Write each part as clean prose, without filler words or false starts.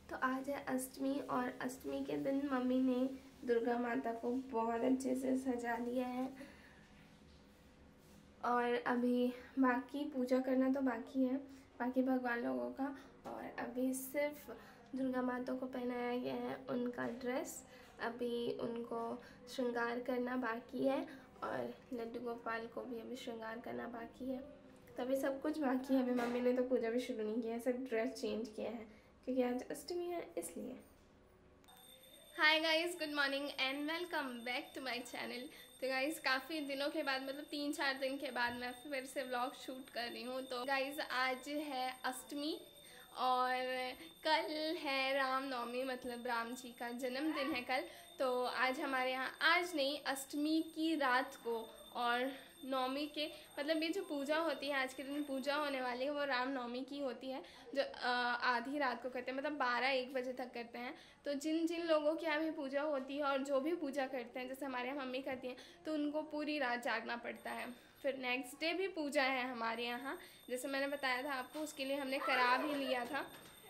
तो आज है अष्टमी और अष्टमी के दिन मम्मी ने दुर्गा माता को बहुत अच्छे से सजा लिया है। और अभी बाकी पूजा करना तो बाकी है, बाकी भगवान लोगों का। और अभी सिर्फ दुर्गा माता को पहनाया गया है उनका ड्रेस, अभी उनको श्रृंगार करना बाकी है और लड्डू गोपाल को भी अभी श्रृंगार करना बाकी है। तभी सब कुछ बाकी है। अभी मम्मी ने तो पूजा भी शुरू नहीं किया है, सिर्फ ड्रेस चेंज किया है क्योंकि आज अष्टमी है इसलिए। Hi guys, good morning and welcome back to my channel. तो गाइस काफ़ी दिनों के बाद, मतलब 3-4 दिन के बाद मैं फिर से व्लॉग शूट कर रही हूँ। तो गाइस आज है अष्टमी और कल है रामनवमी, मतलब राम जी का जन्मदिन है कल। तो आज हमारे यहाँ, आज नहीं, अष्टमी की रात को और नवमी के, मतलब ये जो पूजा होती है आज के दिन पूजा होने वाली है वो रामनवमी की होती है, जो आधी रात को करते हैं, मतलब 12-1 बजे तक करते हैं। तो जिन जिन लोगों की यहाँ भी पूजा होती है और जो भी पूजा करते हैं, जैसे हमारे यहाँ मम्मी करती हैं, तो उनको पूरी रात जागना पड़ता है। फिर नेक्स्ट डे भी पूजा है हमारे यहाँ, जैसे मैंने बताया था आपको, उसके लिए हमने करा भी लिया था।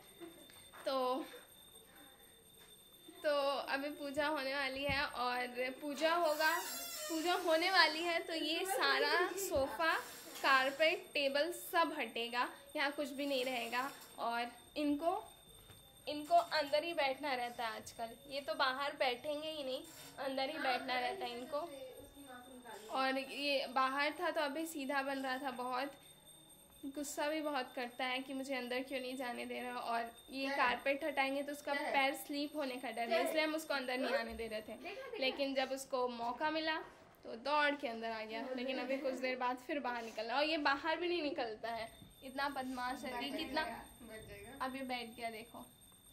तो अभी पूजा होने वाली है और पूजा होने वाली है तो ये सारा सोफ़ा, कारपेट, टेबल सब हटेगा, यहाँ कुछ भी नहीं रहेगा। और इनको अंदर ही बैठना रहता है आजकल, ये तो बाहर बैठेंगे ही नहीं, अंदर ही बैठना रहता है इनको। और ये बाहर था तो अभी सीधा बन रहा था, बहुत गुस्सा भी बहुत करता है कि मुझे अंदर क्यों नहीं जाने दे रहा। और ये कारपेट हटाएंगे तो उसका पैर स्लीप होने का डर है, इसलिए हम उसको अंदर नहीं आने दे रहे थे। लेकिन जब उसको मौका मिला तो दौड़ के अंदर आ गया, लेकिन अभी कुछ देर बाद फिर बाहर निकला। और ये बाहर भी नहीं निकलता है, इतना बदमाश है। कितना अभी बैठ गया, देखो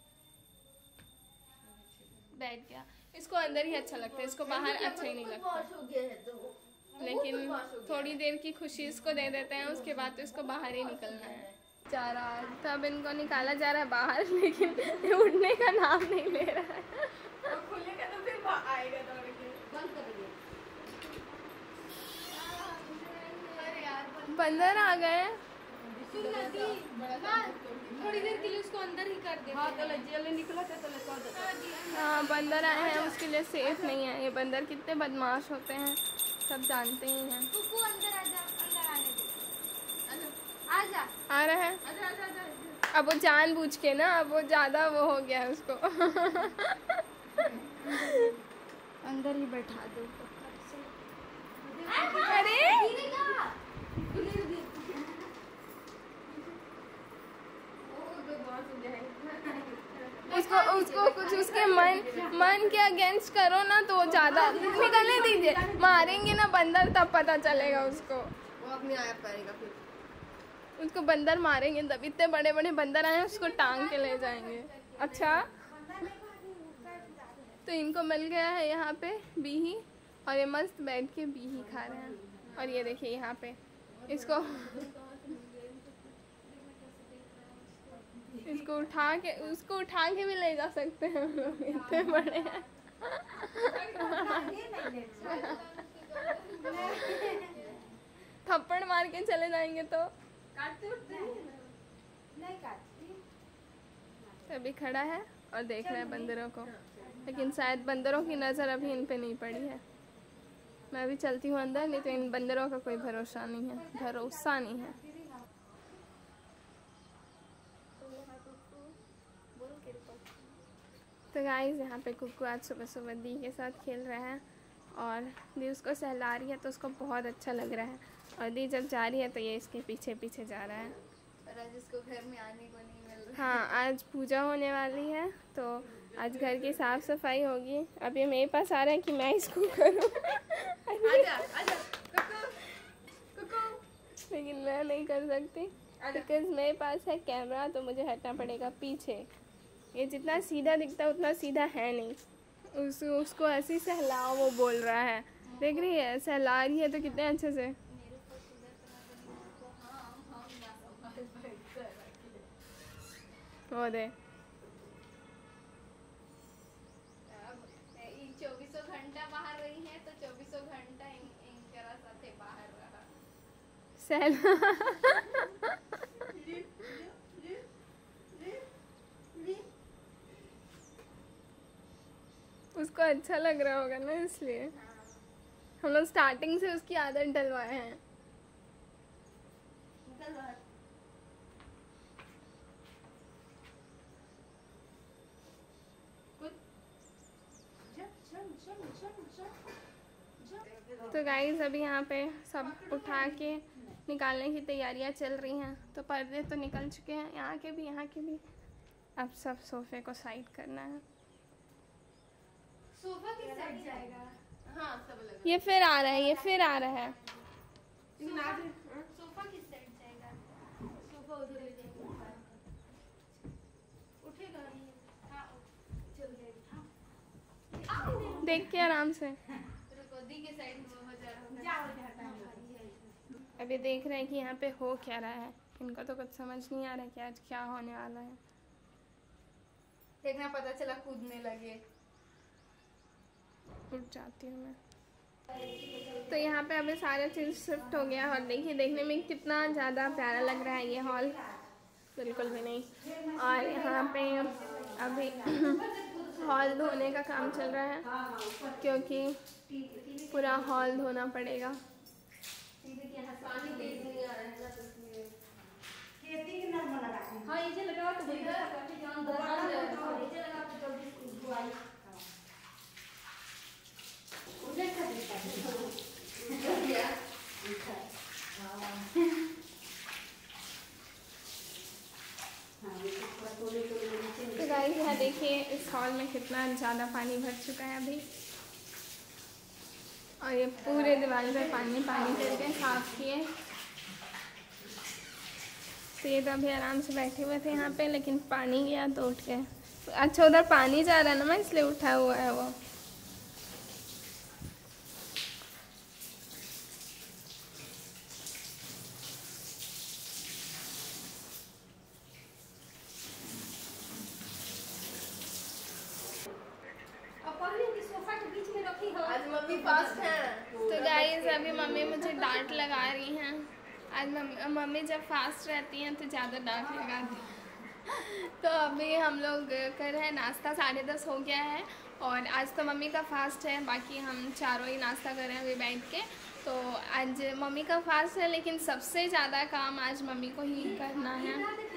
बैठ गया। इसको अंदर ही अच्छा लगता है, इसको बाहर अच्छा ही नहीं लगता। लेकिन थोड़ी देर की खुशी इसको दे देते हैं, उसके बाद तो इसको बाहर ही निकलना है। जा रहा है, तब इनको निकाला जा रहा है बाहर, लेकिन उठने का नाम नहीं ले रहा है। खुलेगा तो फिर आएगा दौड़ के। बंदर आ गए। थोड़ी देर के लिए उसको अंदर ही कर दे। हाँ, बंदर आए हैं, उसके लिए सेफ नहीं है। ये बंदर कितने बदमाश होते हैं सब जानते ही हैं। कुकू अंदर आजा, अंदर आने दे। आजा, आ रहा है। आजा, आजा, आजा। अब वो जानबूझ के ना, अब वो ज़्यादा वो हो गया है उसको। अंदर ही बैठा दो। अरे उसको कुछ उसके मन के अगेंस्ट करो ना तो ज़्यादा निकलने दीजिए। मारेंगे ना बंदर तब पता चलेगा उसको, वो अपने आया पाएगा फिर। उसको बंदर मारेंगे तब। इतने बड़े बड़े बंदर आए, उसको टांग के ले जाएंगे। अच्छा, तो इनको मिल गया है यहाँ पे बीही, और ये मस्त बैठ के बीही खा रहे हैं। और ये देखिए यहाँ पे इसको उसको उठा के भी ले जा सकते हैं हम लोग, इतने बड़े हैं। थप्पड़ मार के चले जाएंगे तो। अभी खड़ा है और देख रहा है बंदरों को, लेकिन शायद बंदरों की नज़र अभी इन पे नहीं पड़ी है। मैं भी चलती हूँ अंदर, नहीं तो इन बंदरों का कोई भरोसा नहीं है। तो गाइस यहाँ पे कुक्कू आज सुबह सुबह दी के साथ खेल रहा है और दी उसको सहला रही है, तो उसको बहुत अच्छा लग रहा है। और दी जब जा रही है तो ये इसके पीछे पीछे जा रहा है। और आज इसको घर में आने को नहीं मिल रहा। हाँ, आज पूजा होने वाली है तो आज घर की साफ सफाई होगी। अब ये मेरे पास आ रहा है कि मैं इसको करूँ। आजा, आजा, कुकू। लेकिन मैं नहीं कर सकती बिकॉज मेरे पास है कैमरा, तो मुझे हटना पड़ेगा पीछे। ये जितना सीधा दिखता है उतना सीधा है नहीं। उसको ऐसे ही सहलाओ, वो बोल रहा है, देख रही है, सहला रही है तो कितने अच्छे से। वो दे 24 घंटा बाहर रही है तो 24 घंटा इनकरा साथे बाहर रहा। उसको अच्छा लग रहा होगा ना, इसलिए हम लोग स्टार्टिंग से उसकी आदत डलवाए हैं। तो गाइस अभी यहाँ पे सब उठा के निकालने की तैयारियाँ चल रही हैं। तो पर्दे तो निकल चुके हैं, यहाँ के भी। अब सब सोफे को साइड करना है। सोफा किस साइड जाएगा? हाँ सब अलग। ये फिर आ रहा है, सोफा किस साइड जाएगा? सोफा उधर ले जाएगा। उठेगा नहीं। हाँ चल जाएगा। देख के आराम से। रुको, दी के साइड में हो जा रहा है। अभी देख रहे हैं कि यहाँ पे हो क्या रहा है। इनको तो कुछ समझ नहीं आ रहा है कि आज क्या होने वाला है। देखना, पता चला कूदने लगे। उठ जाती हूँ मैं। तो यहाँ पे अभी सारा चीज़ शिफ्ट हो गया और देखिए देखने में कितना ज़्यादा प्यारा लग रहा है ये हॉल। बिल्कुल भी नहीं। और यहाँ पे अभी हॉल धोने का काम चल रहा है, क्योंकि पूरा हॉल धोना पड़ेगा। हाँ ये लगा तो तो गाइस यहाँ देखिए इस हॉल में कितना ज़्यादा पानी भर चुका है अभी, और ये पूरे दीवार पे पानी करके साफ किए। तो ये तो अभी आराम से बैठे हुए थे यहाँ पे, लेकिन पानी गया तो उठ गए। अच्छा उधर पानी जा रहा है ना, इसलिए उठा हुआ है वो। आज मम्मी फास्ट है। तो गाइस अभी मम्मी मुझे डांट लगा रही हैं। आज मम्मी जब फास्ट रहती हैं तो ज़्यादा डांट लगाती हैं। तो अभी हम लोग कर रहे हैं नाश्ता, 10:30 हो गया है और आज तो मम्मी का फास्ट है, बाकी हम चारों ही नाश्ता कर रहे हैं अभी बैठ के। तो आज मम्मी का फास्ट है, लेकिन सबसे ज़्यादा काम आज मम्मी को ही करना है।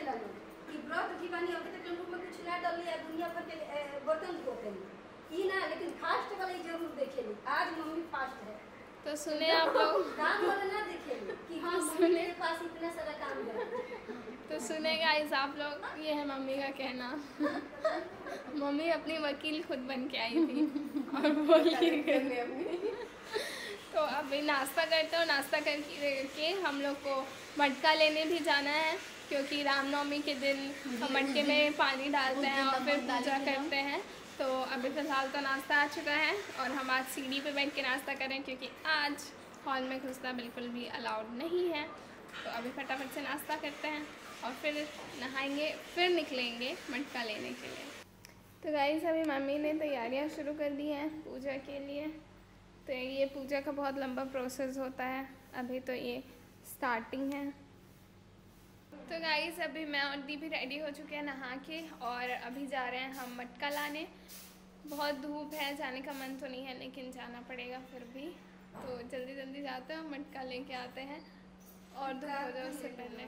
लेकिन फास्ट वाले जरूर देखेली। आज मम्मी फास्ट है तो सुने आप लोग, काम वाले ना देखेली कि हाँ मम्मी मेरे पास इतना सारा काम है। तो सुने गाइस आप लोग, ये है मम्मी का कहना। मम्मी अपनी वकील खुद बन के आई थी और बोली करने अपनी। तो अभी नाश्ता करते हो, नाश्ता करके हम लोग को मटका लेने भी जाना है, क्योंकि रामनवमी के दिन हम मटके में पानी डालते हैं और फिर पूजा करते हैं। तो अभी फ़िलहाल तो नाश्ता आ चुका है और हम आज सीढ़ी पे बैठ के नाश्ता करें, क्योंकि आज हॉल में घुसना बिल्कुल भी अलाउड नहीं है। तो अभी फटाफट से नाश्ता करते हैं और फिर नहाएंगे, फिर निकलेंगे मटका लेने के लिए। तो गाइस अभी मम्मी ने तैयारियां शुरू कर दी हैं पूजा के लिए। तो ये पूजा का बहुत लंबा प्रोसेस होता है, अभी तो ये स्टार्टिंग है। तो गाइस अभी मैं और दी भी रेडी हो चुके हैं नहा के, और अभी जा रहे हैं हम मटका लाने। बहुत धूप है, जाने का मन तो नहीं है, लेकिन जाना पड़ेगा फिर भी। तो जल्दी जल्दी जाते हैं, मटका लेके आते हैं और धूप हो जाए उससे पहले।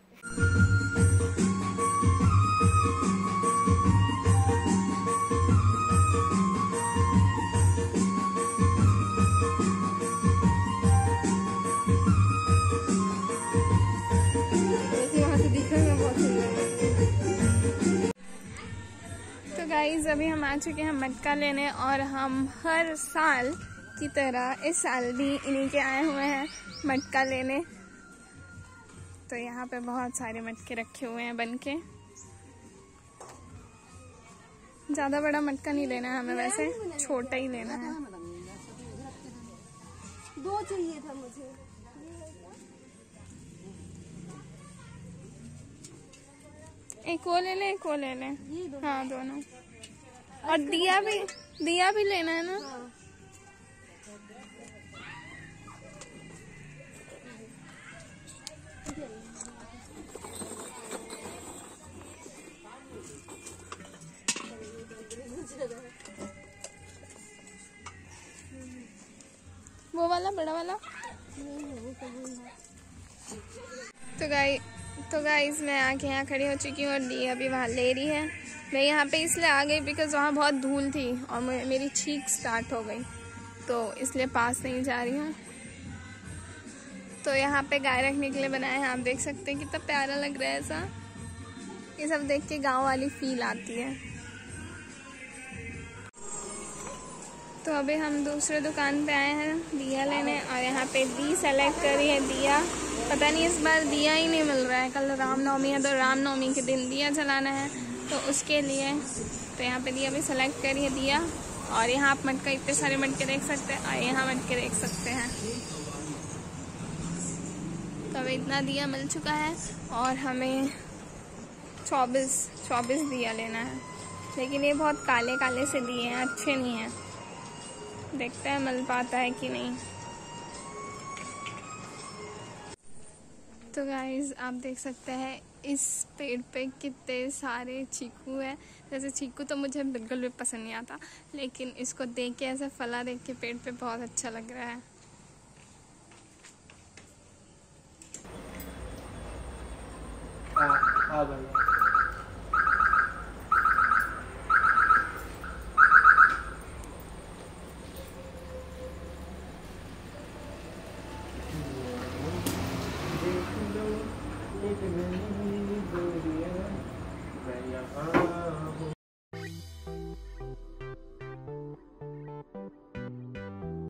तो गाइस अभी हम आ चुके हैं मटका लेने, और हम हर साल की तरह इस साल भी इन्हीं के आए हुए हैं मटका लेने। तो यहाँ पे बहुत सारे मटके रखे हुए हैं बन के। ज़्यादा बड़ा मटका नहीं लेना है हमें, वैसे छोटा ही लेना है। 2 चाहिए था मुझे। एक वो ले ले, एक वो ले ले। हाँ दोनों। और दिया भी लेना है ना। वाला बड़ा वाला? तो गाइस मैं आके यहाँ खड़ी हो चुकी हूँ और दी अभी वहाँ ले रही है। मैं यहाँ पे इसलिए आ गई बिकॉज वहाँ बहुत धूल थी और मेरी छींक स्टार्ट हो गई, तो इसलिए पास नहीं जा रही हूँ। तो यहाँ पे गाय रखने के लिए बनाए हैं, आप देख सकते हैं कितना प्यारा लग रहा है ऐसा। ये सब देख के गाँव वाली फील आती है। तो अभी हम दूसरे दुकान पे आए हैं दिया लेने और यहाँ पे दी सेलेक्ट करी है दिया। पता नहीं इस बार दिया ही नहीं मिल रहा है। कल रामनवमी है तो रामनवमी के दिन दिया जलाना है, तो उसके लिए तो यहाँ पे दिया भी सेलेक्ट करी है दिया। और यहाँ आप मटका इतने सारे मटके देख सकते हैं और यहाँ मटके देख सकते हैं। तो अभी इतना दिया मिल चुका है और हमें 24 दिया लेना है, लेकिन ये बहुत काले काले से दिए हैं, अच्छे नहीं हैं। देखते हैं मिल पाता है कि नहीं। तो गाइस आप देख सकते हैं इस पेड़ पे कितने सारे चीकू है। जैसे चीकू तो मुझे बिल्कुल भी पसंद नहीं आता, लेकिन इसको देख के ऐसे फला देख के पेड़ पे बहुत अच्छा लग रहा है। हाँ भाई